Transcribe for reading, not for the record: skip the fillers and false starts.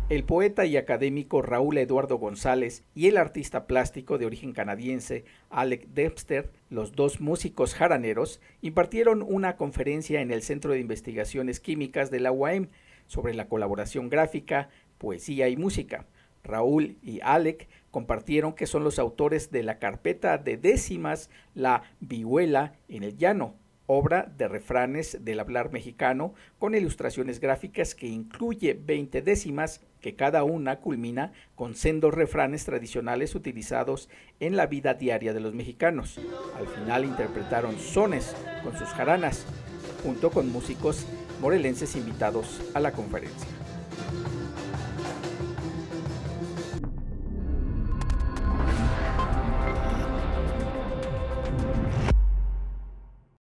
El poeta y académico Raúl Eduardo González y el artista plástico de origen canadiense Alec Dempster, los dos músicos jaraneros, impartieron una conferencia en el Centro de Investigaciones Químicas de la UAM sobre la colaboración gráfica, poesía y música. Raúl y Alec compartieron que son los autores de la carpeta de décimas La Vihuela en el Llano, obra de refranes del hablar mexicano con ilustraciones gráficas que incluye 20 décimas que cada una culmina con sendos refranes tradicionales utilizados en la vida diaria de los mexicanos. Al final interpretaron sones con sus jaranas, junto con músicos morelenses invitados a la conferencia.